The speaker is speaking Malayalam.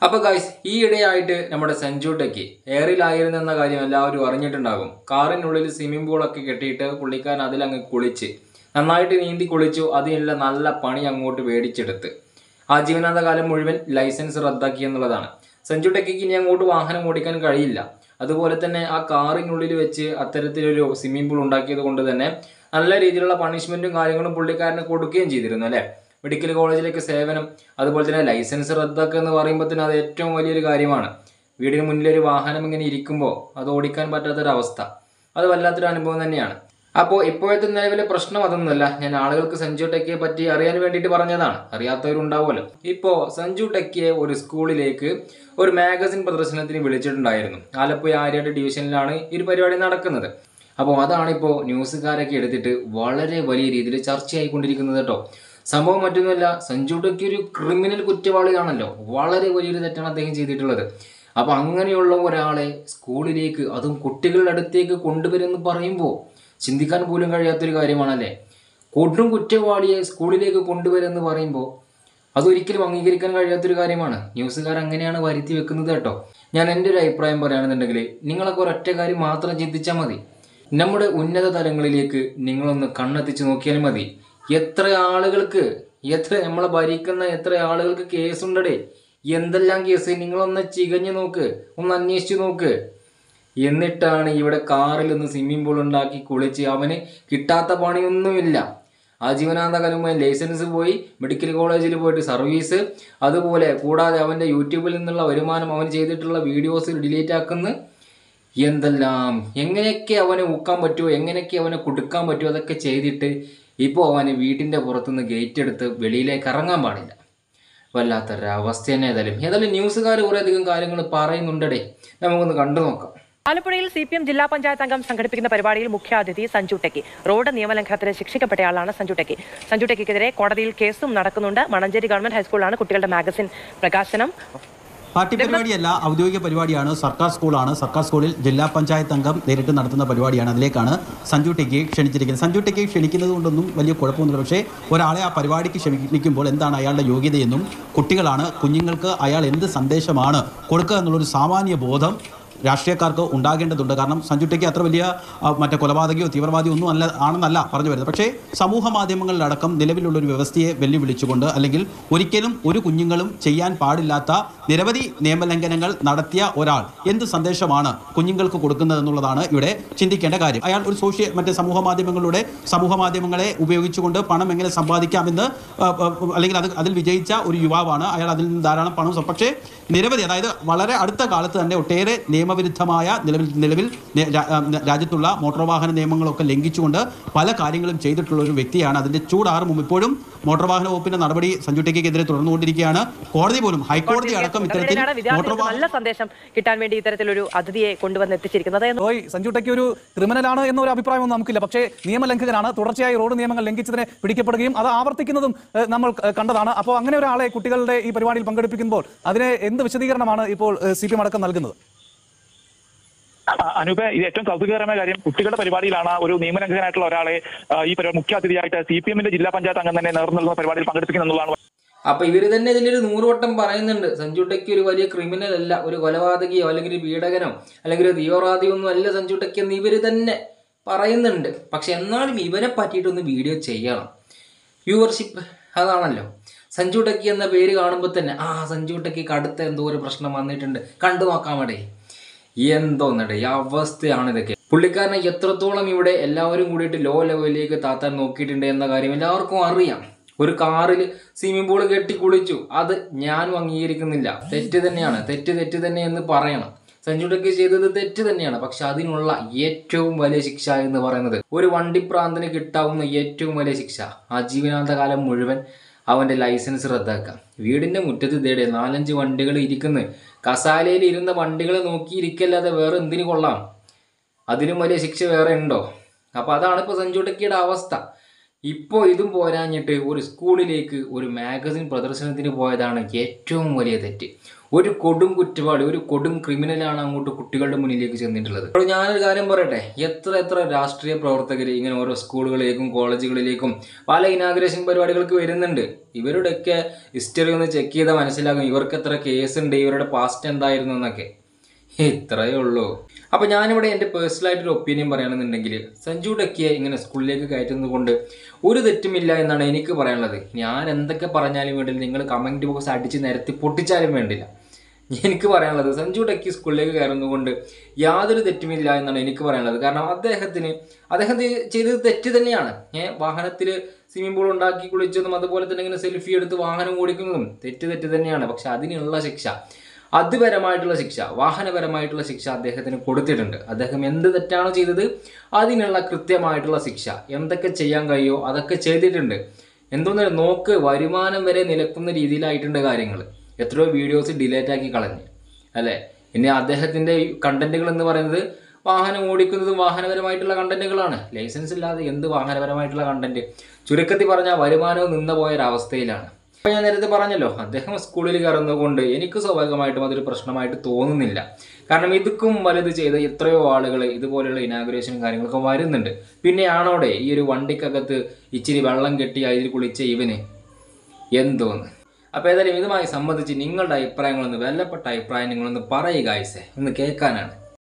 അപ്പോൾ ഗൈസ്, ഈ ഇടയായിട്ട് നമ്മുടെ സഞ്ജു ടെക്കി എയറിലായിരുന്നെന്ന കാര്യം എല്ലാവരും അറിഞ്ഞിട്ടുണ്ടാകും. കാറിനുള്ളിൽ സ്വിമ്മിംഗ് പൂളൊക്കെ കെട്ടിയിട്ട് പുള്ളിക്കാരൻ അതിലങ്ങ് കുളിച്ച് നന്നായിട്ട് നീന്തി കുളിച്ചു. അതിനുള്ള നല്ല പണി അങ്ങോട്ട് മേടിച്ചെടുത്ത് ആജീവനാന്ത കാലം മുഴുവൻ ലൈസൻസ് റദ്ദാക്കി എന്നുള്ളതാണ്. സഞ്ജു ടെക്കിക്ക് ഇനി അങ്ങോട്ട് വാഹനം ഓടിക്കാൻ കഴിയില്ല. അതുപോലെ തന്നെ ആ കാറിനുള്ളിൽ വെച്ച് അത്തരത്തിലൊരു സ്വിമ്മിംഗ് പൂൾ ഉണ്ടാക്കിയത് കൊണ്ട് തന്നെ നല്ല രീതിയിലുള്ള പണിഷ്മെന്റും കാര്യങ്ങളും പുള്ളിക്കാരന് കൊടുക്കുകയും ചെയ്തിരുന്നു അല്ലേ. മെഡിക്കൽ കോളേജിലേക്ക് സേവനം, അതുപോലെ തന്നെ ലൈസൻസ് റദ്ദാക്കുക എന്ന് പറയുമ്പോൾ തന്നെ അത് ഏറ്റവും വലിയൊരു കാര്യമാണ്. വീടിന് മുന്നിലൊരു വാഹനം ഇങ്ങനെ ഇരിക്കുമ്പോൾ അത് ഓടിക്കാൻ പറ്റാത്തൊരവസ്ഥ, അത് വല്ലാത്തൊരു അനുഭവം തന്നെയാണ്. അപ്പോൾ ഇപ്പോഴത്തെ നിലവിലെ പ്രശ്നം അതൊന്നുമല്ല. ഞാൻ ആളുകൾക്ക് സഞ്ജു ടെക്കിയെ പറ്റി അറിയാൻ വേണ്ടിയിട്ട് പറഞ്ഞതാണ്, അറിയാത്തവരുണ്ടാവുമല്ലോ. ഇപ്പോൾ സഞ്ജു ടെക്കിയെ ഒരു സ്കൂളിലേക്ക് ഒരു മാഗസിൻ പ്രദർശനത്തിന് വിളിച്ചിട്ടുണ്ടായിരുന്നു. ആലപ്പുഴ ആര്യാട് ഡിവിഷനിലാണ് ഈ ഒരു പരിപാടി നടക്കുന്നത്. അപ്പോൾ അതാണിപ്പോൾ ന്യൂസുകാരൊക്കെ എടുത്തിട്ട് വളരെ വലിയ രീതിയിൽ ചർച്ചയായിക്കൊണ്ടിരിക്കുന്നത് കേട്ടോ. സംഭവം മറ്റൊന്നുമല്ല, സഞ്ജു ടെക്കി ഒരു ക്രിമിനൽ കുറ്റവാളിയാണല്ലോ. വളരെ വലിയൊരു തെറ്റാണ് അദ്ദേഹം ചെയ്തിട്ടുള്ളത്. അപ്പോൾ അങ്ങനെയുള്ള ഒരാളെ സ്കൂളിലേക്ക്, അതും കുട്ടികളുടെ അടുത്തേക്ക് കൊണ്ടുവരുമെന്ന് പറയുമ്പോൾ ചിന്തിക്കാൻ പോലും കഴിയാത്തൊരു കാര്യമാണല്ലേ. കൊടും കുറ്റവാളിയെ സ്കൂളിലേക്ക് കൊണ്ടുവരുമെന്ന് പറയുമ്പോൾ അതൊരിക്കലും അംഗീകരിക്കാൻ കഴിയാത്തൊരു കാര്യമാണ്. ന്യൂസുകാർ അങ്ങനെയാണ് വരുത്തി വെക്കുന്നത് കേട്ടോ. ഞാൻ എൻ്റെ ഒരു അഭിപ്രായം പറയുകയാണെന്നുണ്ടെങ്കിൽ നിങ്ങളൊക്കെ ഒരൊറ്റ കാര്യം മാത്രം ചിന്തിച്ചാൽ മതി. നമ്മുടെ ഉന്നത തലങ്ങളിലേക്ക് നിങ്ങളൊന്ന് കണ്ണെത്തിച്ച് നോക്കിയാൽ മതി. എത്ര ആളുകൾക്ക്, നമ്മളെ ഭരിക്കുന്ന എത്ര ആളുകൾക്ക് കേസുണ്ടടേ. എന്തെല്ലാം കേസ്, നിങ്ങളൊന്ന് ചികഞ്ഞു നോക്ക്, ഒന്ന് അന്വേഷിച്ച് നോക്ക്. എന്നിട്ടാണ് ഇവിടെ കാറിൽ നിന്ന് സ്വിമ്മിംഗ് പൂൾ ഉണ്ടാക്കി കുളിച്ച് അവന് കിട്ടാത്ത പണിയൊന്നുമില്ല. ആജീവനാന്ത കാലമായി ലൈസൻസ് പോയി, മെഡിക്കൽ കോളേജിൽ പോയിട്ട് സർവീസ്, അതുപോലെ കൂടാതെ അവൻ്റെ യൂട്യൂബിൽ നിന്നുള്ള വരുമാനം, അവൻ ചെയ്തിട്ടുള്ള വീഡിയോസ് ഡിലീറ്റ് ആക്കുന്ന എന്തെല്ലാം, എങ്ങനെയൊക്കെ അവനെ ഊക്കാൻ പറ്റുമോ, എങ്ങനെയൊക്കെ അവനെ കൊടുക്കാൻ പറ്റുമോ അതൊക്കെ ചെയ്തിട്ട് ഇപ്പോൾ അവന് വീട്ടിൻ്റെ പുറത്തുനിന്ന് ഗേറ്റ് എടുത്ത് വെളിയിലേക്ക് ഇറങ്ങാൻ പാടില്ല. വല്ലാത്തൊരവസ്ഥ തന്നെ. ഏതായാലും ന്യൂസുകാർ കുറേയധികം കാര്യങ്ങൾ പറയുന്നുണ്ടേ, നമുക്കൊന്ന് കണ്ടു നോക്കാം. ആലപ്പുഴയിൽ CPM ജില്ലാ പഞ്ചായത്ത് അംഗം സംഘടിപ്പിക്കുന്ന പരിപാടിയിൽ മുഖ്യാതിഥി സഞ്ജു ടെക്കി. റോഡ് നിയമലംഘനത്തിന് ശിക്ഷിക്കപ്പെട്ടയാളാണ് സഞ്ജു ടെക്കി. സഞ്ജു ടെക്കിക്കെതിരെ കോടതിയിൽ കേസും നടക്കുന്നുണ്ട്. മണഞ്ചേരി ഗവൺമെന്റ് ഹൈസ്കൂളിലാണ് കുട്ടികളുടെ മാഗസിൻ പ്രകാശനം. പാർട്ടി പരിപാടിയല്ല, ഔദ്യോഗിക പരിപാടിയാണ്. സർക്കാർ സ്കൂളാണ്. സർക്കാർ സ്കൂളിൽ ജില്ലാ പഞ്ചായത്ത് അംഗം നേരിട്ട് നടത്തുന്ന പരിപാടിയാണ്. അതിലേക്കാണ് സഞ്ജു ടെക്കിയെ ക്ഷണിച്ചിരിക്കുന്നത്. സഞ്ജു ടെക്കിയെ ക്ഷണിക്കുന്നത് കൊണ്ടൊന്നും വലിയ കുഴപ്പമൊന്നുമില്ല. പക്ഷേ ഒരാളെ ആ പരിപാടിക്ക് ക്ഷണിക്കുമ്പോൾ എന്താണ് അയാളുടെ യോഗ്യതയെന്നും, കുട്ടികളാണ്, കുഞ്ഞുങ്ങൾക്ക് അയാൾ എന്ത് സന്ദേശമാണ് കൊടുക്കുക എന്നുള്ളൊരു സാമാന്യ ബോധം രാഷ്ട്രീയക്കാർക്ക് ഉണ്ടാകേണ്ടതുണ്ട്. കാരണം സഞ്ജു ടെക്കി അത്ര വലിയ കൊലപാതകയോ തീവ്രവാദിയോ ഒന്നും ആണെന്നല്ല പറഞ്ഞു വരുന്നത്. പക്ഷേ സമൂഹ മാധ്യമങ്ങളിലടക്കം നിലവിലുള്ളൊരു വ്യവസ്ഥയെ വെല്ലുവിളിച്ചുകൊണ്ട്, അല്ലെങ്കിൽ ഒരിക്കലും ഒരു കുഞ്ഞുങ്ങളും ചെയ്യാൻ പാടില്ലാത്ത നിരവധി നിയമലംഘനങ്ങൾ നടത്തിയ ഒരാൾ എന്ത് സന്ദേശമാണ് കുഞ്ഞുങ്ങൾക്ക് കൊടുക്കുന്നത് എന്നുള്ളതാണ് ഇവിടെ ചിന്തിക്കേണ്ട കാര്യം. അയാൾ ഒരു സമൂഹ മാധ്യമങ്ങളെ ഉപയോഗിച്ചുകൊണ്ട് പണം എങ്ങനെ സമ്പാദിക്കാമെന്ന്, അല്ലെങ്കിൽ അതിൽ വിജയിച്ച ഒരു യുവാവാണ് അയാൾ. അതിൽ നിന്ന് ധാരാളം പണം, പക്ഷേ നിരവധി, അതായത് വളരെ അടുത്ത കാലത്ത് തന്നെ ഒട്ടേറെ നിയമവിരുദ്ധമായ നിലവിൽ രാജ്യത്തുള്ള മോട്ടോർ വാഹന നിയമങ്ങളൊക്കെ ലംഘിച്ചുകൊണ്ട് പല കാര്യങ്ങളും ചെയ്തിട്ടുള്ള ഒരു വ്യക്തിയാണ്. അതിന്റെ ചൂടാറും ഇപ്പോഴും മോട്ടോർ വാഹന വകുപ്പിന്റെ നടപടി സഞ്ജു ടെക്കിക്കെതിരെ തുടർന്നുകൊണ്ടിരിക്കുകയാണ്. കോടതി പോലും, ഹൈക്കോടതി അടക്കം ഇത്തരത്തിൽ നല്ല സന്ദേശം കിട്ടാൻ വേണ്ടി ഇത്തരത്തിലൊരു അതിഥിയെ കൊണ്ടുവന്ന് എത്തിച്ചിരിക്കുന്നത്. സഞ്ജു ടെക്കി ഒരു ക്രിമിനലാണ് എന്നൊരു അഭിപ്രായമൊന്നും നമുക്കില്ല. പക്ഷേ നിയമലംഘകനാണ്. തുടർച്ചയായി റോഡ് നിയമങ്ങൾ ലംഘിച്ചതിനെ പിടിക്കപ്പെടുകയും അത് ആവർത്തിക്കുന്നതും നമ്മൾ കണ്ടതാണ്. അപ്പോൾ അങ്ങനെ ഒരാളെ കുട്ടികളുടെ ഈ പരിപാടിയിൽ പങ്കെടുപ്പിക്കുമ്പോൾ അതിന് എന്ത് വിശദീകരണമാണ് ഇപ്പോൾ CPM അടക്കം നൽകുന്നത്? അനൂപ്, ഇത് ഏറ്റവും കൗതുകകരമായ കാര്യം, കുട്ടികളുടെ പരിപാടിയിലാണ് ഒരു നിയമലംഘകനായിട്ടുള്ള ഒരാളെ ഈ മുഖ്യാതിഥിയായിട്ട് CPM ജില്ലാ പഞ്ചായത്ത് അംഗം തന്നെ നേതൃത്വം നൽകുന്ന പരിപാടിയിൽ പങ്കെടുപ്പിക്കുന്നതാണ്. അപ്പൊ ഇവര് തന്നെ ഇതിലൊരു 100 വട്ടം പറയുന്നുണ്ട്, സഞ്ജു ടെക്കി ഒരു വലിയ ക്രിമിനൽ അല്ല, ഒരു കൊലപാതകിയോ അല്ലെങ്കിൽ ഒരു പീഡകനോ അല്ലെങ്കിൽ ഒരു തീവ്രവാദിയോ ഒന്നും അല്ല സഞ്ജു ടെക്കി എന്ന് ഇവര് തന്നെ പറയുന്നുണ്ട്. പക്ഷെ എന്നാലും ഇവരെ പറ്റിയിട്ടൊന്ന് വീഡിയോ ചെയ്യണം. വ്യൂവർഷിപ്പ് അതാണല്ലോ. സഞ്ജു ടെക്കി എന്ന പേര് കാണുമ്പോൾ തന്നെ സഞ്ജു ടെക്കിക്ക് അടുത്ത എന്തോ ഒരു പ്രശ്നം വന്നിട്ടുണ്ട്, കണ്ടു നോക്കാൻ വേണ്ടി. എന്തോന്നടേ ഈ അവസ്ഥയാണ് ഇതൊക്കെ. പുള്ളിക്കാരനെ എത്രത്തോളം ഇവിടെ എല്ലാവരും കൂടിയിട്ട് ലോ ലെവലിലേക്ക് താത്താൻ നോക്കിയിട്ടുണ്ട് എന്ന കാര്യം എല്ലാവർക്കും അറിയാം. ഒരു കാറിൽ സ്വിമ്മിംഗ് പൂൾ കെട്ടി കുളിച്ചു, അത് ഞാനും അംഗീകരിക്കുന്നില്ല. തെറ്റ് തന്നെയാണ്, തെറ്റ് തന്നെ എന്ന് പറയണം. സഞ്ജു ടെക്കി ചെയ്തത് തെറ്റ് തന്നെയാണ്. പക്ഷെ അതിനുള്ള ഏറ്റവും വലിയ ശിക്ഷ എന്ന് പറയുന്നത്, ഒരു വണ്ടിപ്രാന്തന് കിട്ടാവുന്ന ഏറ്റവും വലിയ ശിക്ഷ, ആജീവനാന്ത കാലം മുഴുവൻ അവൻ്റെ ലൈസൻസ് റദ്ദാക്കാം. വീടിൻ്റെ മുറ്റത്ത് തേടെ 4-5 വണ്ടികൾ ഇരിക്കുന്നു. കസാലയിൽ ഇരുന്ന വണ്ടികൾ നോക്കിയിരിക്കല്ലാതെ വേറെ എന്തിനു കൊള്ളാം? അതിനും വലിയ ശിക്ഷ വേറെ ഉണ്ടോ? അപ്പോൾ അതാണ് ഇപ്പോൾ സഞ്ജു ടെക്കിയുടെ അവസ്ഥ. ഇപ്പോൾ ഇതും പോരാഞ്ഞിട്ട് ഒരു സ്കൂളിലേക്ക് ഒരു മാഗസിൻ പ്രദർശനത്തിന് പോയതാണ് ഏറ്റവും വലിയ തെറ്റ്. ഒരു കൊടും കുറ്റവാളി, ഒരു കൊടും ക്രിമിനലാണ് അങ്ങോട്ട് കുട്ടികളുടെ മുന്നിലേക്ക് ചെന്നിട്ടുള്ളത്. അപ്പോൾ ഞാനൊരു കാര്യം പറയട്ടെ, എത്ര രാഷ്ട്രീയ പ്രവർത്തകർ ഇങ്ങനെ ഓരോ സ്കൂളുകളിലേക്കും കോളേജുകളിലേക്കും പല ഇനാഗ്രേഷൻ പരിപാടികൾക്ക് വരുന്നുണ്ട്. ഇവരുടെയൊക്കെ ഹിസ്റ്ററി ഒന്ന് ചെക്ക് ചെയ്താൽ മനസ്സിലാകും ഇവർക്ക് എത്ര കേസുണ്ട്, ഇവരുടെ പാസ്റ്റ് എന്തായിരുന്നു എന്നൊക്കെ. ഇത്രയേ ഉള്ളൂ. അപ്പോൾ ഞാനിവിടെ എൻ്റെ പേഴ്സണലായിട്ടൊരു ഒപ്പീനിയൻ പറയുകയാണെന്നുണ്ടെങ്കിൽ, സഞ്ജു ടെക്കിയെ ഇങ്ങനെ സ്കൂളിലേക്ക് കയറ്റുന്നത് കൊണ്ട് ഒരു തെറ്റുമില്ല എന്നാണ് എനിക്ക് പറയാനുള്ളത്. ഞാൻ എന്തൊക്കെ പറഞ്ഞാലും വേണ്ടില്ല, നിങ്ങൾ കമൻറ്റ് ബോക്സ് അടിച്ച് നിരത്തി പൊട്ടിച്ചാലും വേണ്ടില്ല. എനിക്ക് പറയാനുള്ളത്, സഞ്ജു ടെക്കി സ്കൂളിലേക്ക് കയറുന്നത് കൊണ്ട് യാതൊരു തെറ്റുമില്ല എന്നാണ് എനിക്ക് പറയാനുള്ളത്. കാരണം അദ്ദേഹം ചെയ്തത് തെറ്റ് തന്നെയാണ്. വാഹനത്തിൽ സ്വിമ്മിംഗ് പൂൾ ഉണ്ടാക്കി കുളിച്ചതും അതുപോലെ തന്നെ ഇങ്ങനെ സെൽഫി എടുത്ത് വാഹനം ഓടിക്കുന്നതും തെറ്റ് തന്നെയാണ്. പക്ഷെ അതിനുള്ള ശിക്ഷ, അതുപരമായിട്ടുള്ള ശിക്ഷ, വാഹനപരമായിട്ടുള്ള ശിക്ഷ അദ്ദേഹത്തിന് കൊടുത്തിട്ടുണ്ട്. അദ്ദേഹം എന്ത് തെറ്റാണോ ചെയ്തത് അതിനുള്ള കൃത്യമായിട്ടുള്ള ശിക്ഷ, എന്തൊക്കെ ചെയ്യാൻ കഴിയുമോ അതൊക്കെ ചെയ്തിട്ടുണ്ട്. എന്തോന്നല്ല, നോക്ക്, വരുമാനം വരെ നിലക്കുന്ന രീതിയിലായിട്ടുണ്ട് കാര്യങ്ങൾ. എത്രയോ വീഡിയോസ് ഡിലേറ്റ് ആക്കി കളഞ്ഞ് അല്ലേ. ഇനി അദ്ദേഹത്തിൻ്റെ കണ്ടന്റുകൾ എന്ന് പറയുന്നത് വാഹനം ഓടിക്കുന്നതും വാഹനപരമായിട്ടുള്ള കണ്ടന്റുകളാണ്. ലൈസൻസ് ഇല്ലാതെ എന്ത് വാഹനപരമായിട്ടുള്ള കണ്ടന്റ്? ചുരുക്കത്തിൽ പറഞ്ഞാൽ വരുമാനവും നിന്ന് പോയൊരവസ്ഥയിലാണ്. അപ്പോൾ ഞാൻ നേരത്തെ പറഞ്ഞല്ലോ, അദ്ദേഹം സ്കൂളിൽ കയറുന്നത് കൊണ്ട് എനിക്ക് സ്വാഭാവികമായിട്ടും അതൊരു പ്രശ്നമായിട്ട് തോന്നുന്നില്ല. കാരണം ഇതുക്കും വലുത് ചെയ്ത എത്രയോ ആളുകൾ ഇതുപോലെയുള്ള ഇനാഗുറേഷനും കാര്യങ്ങളൊക്കെ വരുന്നുണ്ട്. പിന്നെയാണോടെ ഈ ഒരു വണ്ടിക്കകത്ത് ഇച്ചിരി വെള്ളം കെട്ടി അതിൽ കുളിച്ച ഇവന് എന്തോന്ന്. അപ്പോൾ ഏതായാലും ഇതുമായി സംബന്ധിച്ച് നിങ്ങളുടെ അഭിപ്രായങ്ങളൊന്ന്, വിലപ്പെട്ട അഭിപ്രായം നിങ്ങളൊന്ന് പറയുക, ഒന്ന് കേൾക്കാനാണ്.